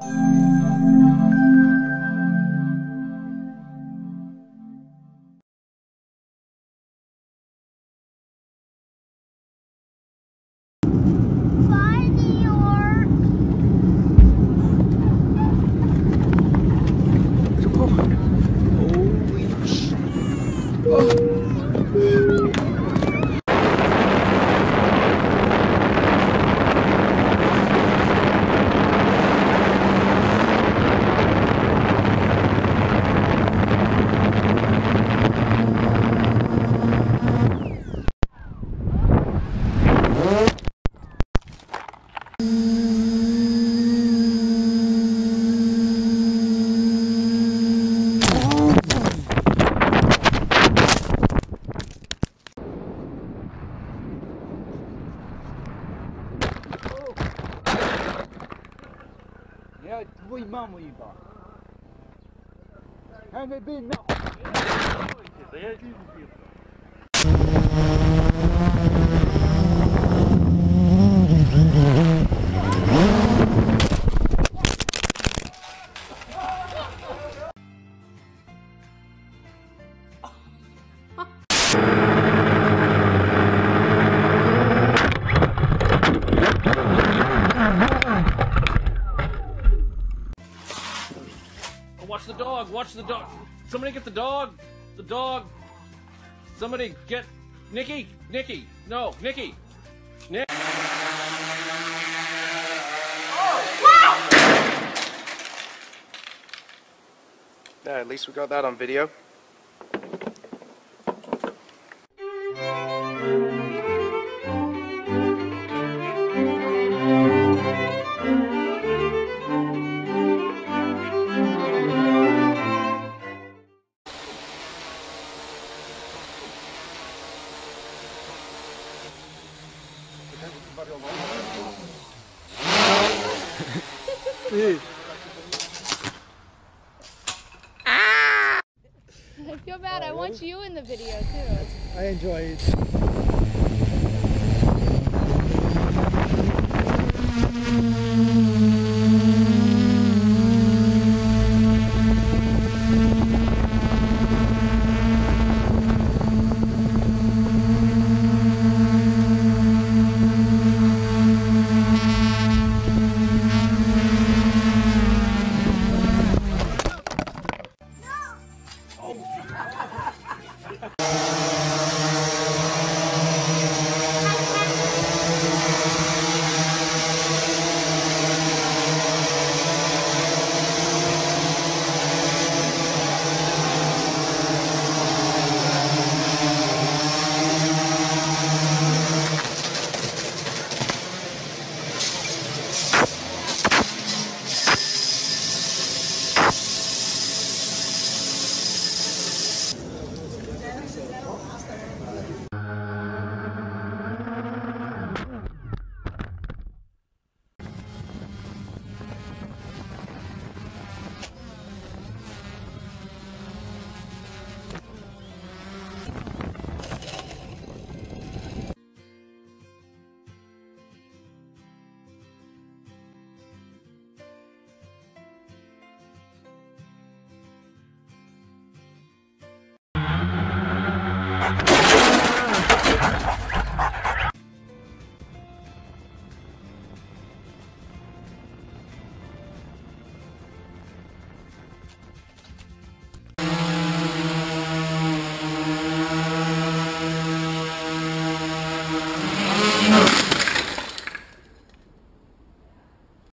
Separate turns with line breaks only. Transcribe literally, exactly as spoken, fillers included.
Ja, tvoj mamu iba. Hej, me bin na...
Watch the dog, watch the dog. Somebody get the dog. The dog. Somebody get Nikki. Nikki. No, Nikki. Nick.
Yeah, at least we got that on video.
I feel bad. I want you in the video too.
I enjoy it.